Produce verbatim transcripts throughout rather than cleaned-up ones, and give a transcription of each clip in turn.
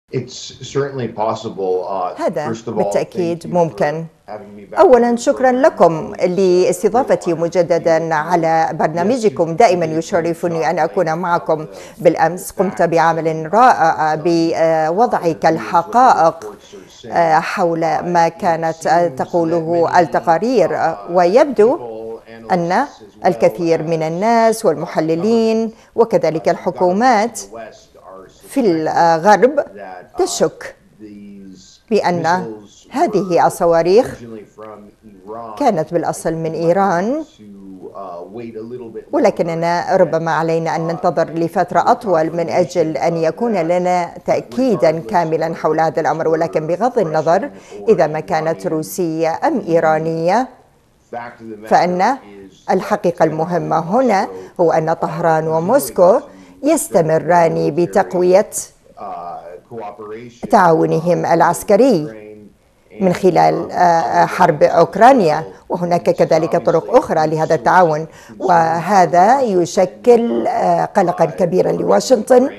هذا بالتأكيد ممكن. أولا شكرا لكم لاستضافتي مجددا على برنامجكم. دائما يشرفني أن أكون معكم. بالأمس قمت بعمل رائع بوضع الحقائق حول ما كانت تقوله التقارير، ويبدو أن الكثير من الناس والمحللين وكذلك الحكومات في الغرب تشك بأن هذه الصواريخ كانت بالأصل من إيران، ولكننا ربما علينا أن ننتظر لفترة أطول من أجل أن يكون لنا تأكيدا كاملا حول هذا الأمر. ولكن بغض النظر إذا ما كانت روسية أم إيرانية، فإن الحقيقة المهمة هنا هو أن طهران وموسكو يستمران بتقوية تعاونهم العسكري من خلال حرب أوكرانيا، وهناك كذلك طرق أخرى لهذا التعاون، وهذا يشكل قلقا كبيرا لواشنطن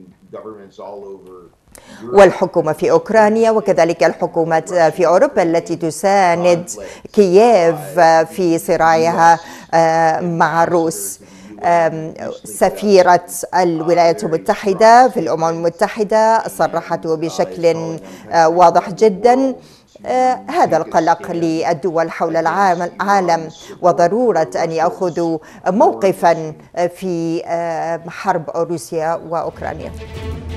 والحكومة في أوكرانيا وكذلك الحكومات في أوروبا التي تساند كييف في صراعها مع الروس. سفيرة الولايات المتحدة في الأمم المتحدة صرحت بشكل واضح جدا هذا القلق للدول حول العالم وضرورة أن يأخذوا موقفا في حرب روسيا وأوكرانيا.